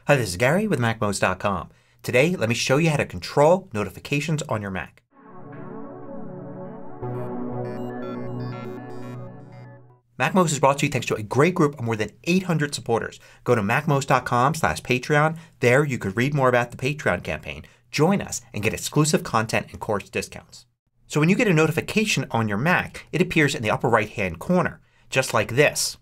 Hi, this is Gary with MACMOST.com. Today, let me show you how to control notifications on your Mac. MACMOST is brought to you thanks to a great group of more than 800 supporters. Go to MACMOST.com/Patreon. There you could read more about the Patreon campaign, join us, and get exclusive content and course discounts. So when you get a notification on your Mac, it appears in the upper right hand corner, just like this.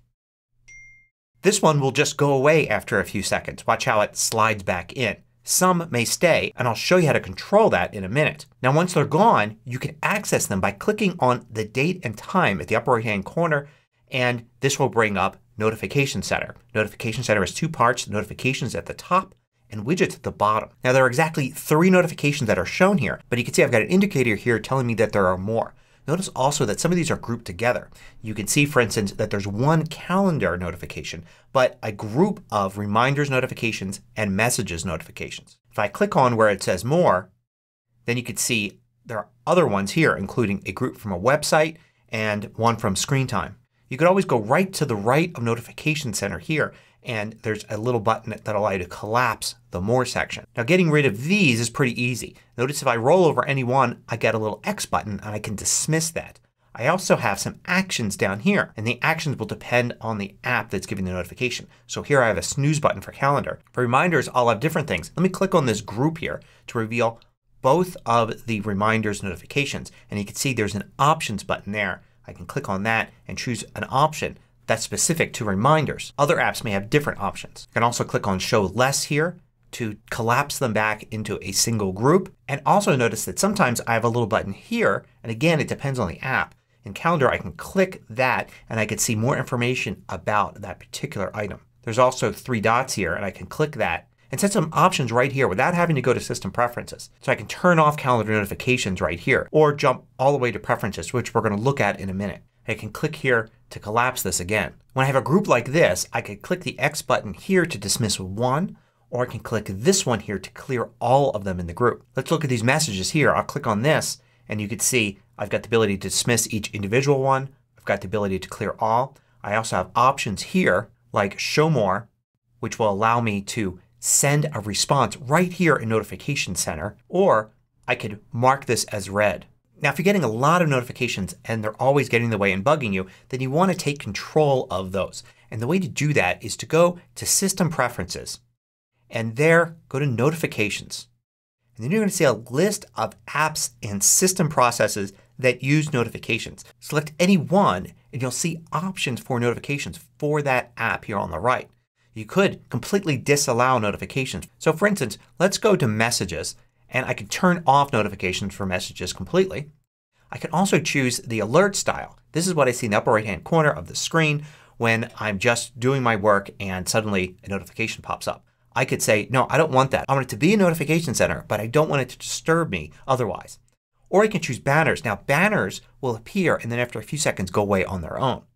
This one will just go away after a few seconds. Watch how it slides back in. Some may stay, and I'll show you how to control that in a minute. Now once they're gone, you can access them by clicking on the date and time at the upper right hand corner, and this will bring up Notification Center. Notification Center has two parts, notifications at the top and widgets at the bottom. Now there are exactly 3 notifications that are shown here, but you can see I've got an indicator here telling me that there are more. Notice also that some of these are grouped together. You can see, for instance, that there's one calendar notification but a group of reminders notifications and messages notifications. If I click on where it says more, then you can see there are other ones here, including a group from a website and one from Screen Time. You could always go right to the right of Notification Center here, and there's a little button that allows you to collapse the More section. Now getting rid of these is pretty easy. Notice if I roll over any one, I get a little X button and I can dismiss that. I also have some actions down here, and the actions will depend on the app that's giving the notification. So here I have a snooze button for calendar. For reminders I'll have different things. Let me click on this group here to reveal both of the reminders notifications, and you can see there's an options button there. I can click on that and choose an option that's specific to reminders. Other apps may have different options. I can also click on Show Less here to collapse them back into a single group. And also notice that sometimes I have a little button here, and again it depends on the app. In Calendar I can click that and I can see more information about that particular item. There's also 3 dots here and I can click that and set some options right here without having to go to System Preferences. So I can turn off calendar notifications right here or jump all the way to Preferences, which we're going to look at in a minute. I can click here to collapse this again. When I have a group like this, I can click the X button here to dismiss one, or I can click this one here to clear all of them in the group. Let's look at these messages here. I'll click on this and you can see I've got the ability to dismiss each individual one. I've got the ability to clear all. I also have options here like Show More, which will allow me to send a response right here in Notification Center, or I could mark this as read. Now if you're getting a lot of notifications and they're always getting in the way and bugging you, then you want to take control of those. And the way to do that is to go to System Preferences and there go to Notifications. And then you're going to see a list of apps and system processes that use notifications. Select any one and you'll see options for notifications for that app here on the right. You could completely disallow notifications. So for instance, let's go to Messages and I can turn off notifications for messages completely. I can also choose the alert style. This is what I see in the upper right hand corner of the screen when I'm just doing my work and suddenly a notification pops up. I could say, no, I don't want that. I want it to be a notification center, but I don't want it to disturb me otherwise. Or I can choose banners. Now banners will appear and then after a few seconds go away on their own.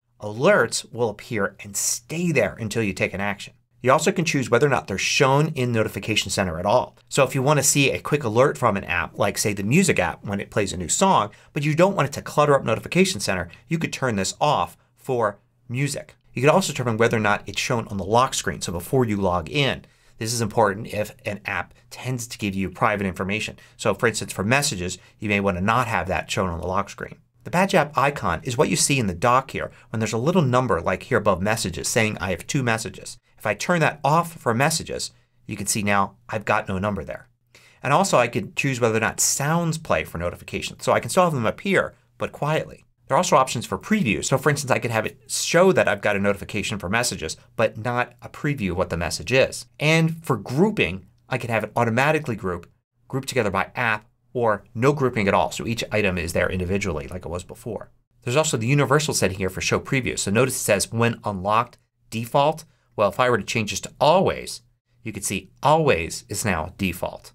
Alerts will appear and stay there until you take an action. You also can choose whether or not they're shown in Notification Center at all. So if you want to see a quick alert from an app, like say the music app when it plays a new song, but you don't want it to clutter up Notification Center, you could turn this off for music. You could also determine whether or not it's shown on the lock screen. So before you log in. This is important if an app tends to give you private information. So for instance for messages you may want to not have that shown on the lock screen. The Badge App icon is what you see in the dock here when there's a little number like here above Messages saying I have 2 messages. If I turn that off for Messages you can see now I've got no number there. And also I could choose whether or not sounds play for notifications. So I can still have them appear but quietly. There are also options for preview. So for instance I could have it show that I've got a notification for Messages but not a preview of what the message is. And for grouping I could have it automatically group together by app, or no grouping at all. So each item is there individually like it was before. There's also the universal setting here for show preview. So notice it says when unlocked default. Well if I were to change this to always you could see always is now default.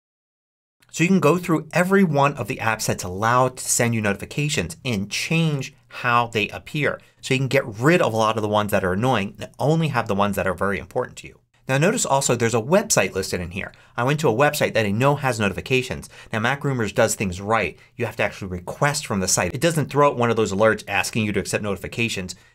So you can go through every one of the apps that's allowed to send you notifications and change how they appear. So you can get rid of a lot of the ones that are annoying and only have the ones that are very important to you. Now notice also there's a website listed in here. I went to a website that I know has notifications. Now MacRumors does things right. You have to actually request from the site. It doesn't throw out one of those alerts asking you to accept notifications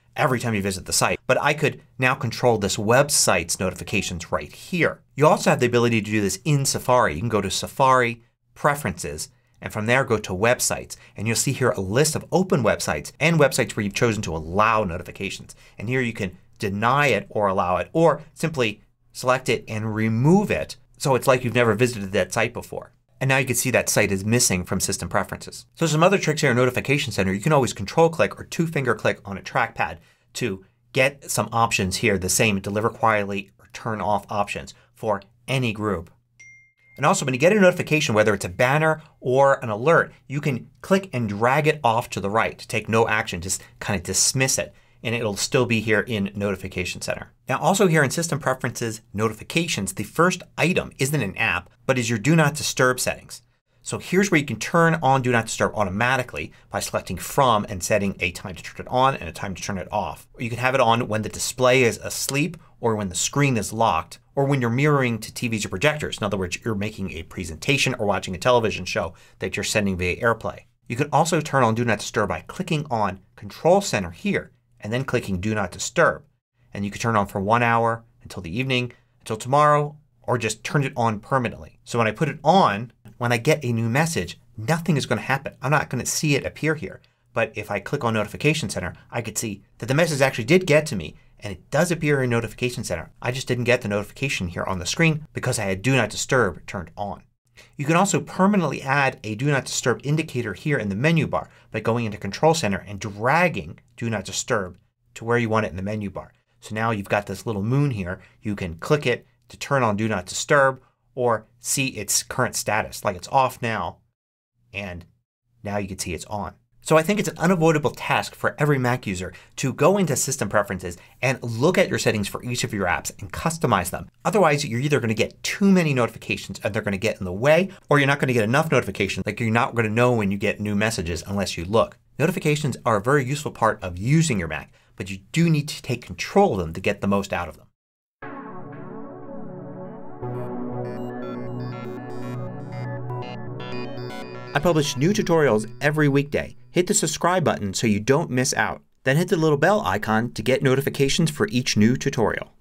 every time you visit the site. But I could now control this website's notifications right here. You also have the ability to do this in Safari. You can go to Safari, Preferences, and from there go to Websites. And you'll see here a list of open websites and websites where you've chosen to allow notifications. And here you can deny it or allow it, or simply select it and remove it so it's like you've never visited that site before. And now you can see that site is missing from System Preferences. So some other tricks here in Notification Center. You can always control click or two-finger click on a trackpad to get some options here. The same deliver quietly or turn off options for any group. And also when you get a notification, whether it's a banner or an alert, you can click and drag it off to the right to take no action. Just kind of dismiss it. And it'll still be here in Notification Center. Now also here in System Preferences Notifications, the first item isn't an app but is your Do Not Disturb settings. So here's where you can turn on Do Not Disturb automatically by selecting From and setting a time to turn it on and a time to turn it off. Or you can have it on when the display is asleep or when the screen is locked or when you're mirroring to TVs or projectors. In other words, you're making a presentation or watching a television show that you're sending via AirPlay. You can also turn on Do Not Disturb by clicking on Control Center here and then clicking Do Not Disturb. And you can turn it on for 1 hour, until the evening, until tomorrow, or just turn it on permanently. So when I put it on, when I get a new message, nothing is going to happen. I'm not going to see it appear here. But if I click on Notification Center, I could see that the message actually did get to me and it does appear in Notification Center. I just didn't get the notification here on the screen because I had Do Not Disturb turned on. You can also permanently add a Do Not Disturb indicator here in the menu bar by going into Control Center and dragging Do Not Disturb to where you want it in the menu bar. So now you've got this little moon here. You can click it to turn on Do Not Disturb or see its current status. Like it's off now and now you can see it's on. So I think it's an unavoidable task for every Mac user to go into System Preferences and look at your settings for each of your apps and customize them. Otherwise you're either going to get too many notifications and they're going to get in the way, or you're not going to get enough notifications. Like you're not going to know when you get new messages unless you look. Notifications are a very useful part of using your Mac, but you do need to take control of them to get the most out of them. I publish new tutorials every weekday. Hit the subscribe button so you don't miss out. Then hit the little bell icon to get notifications for each new tutorial.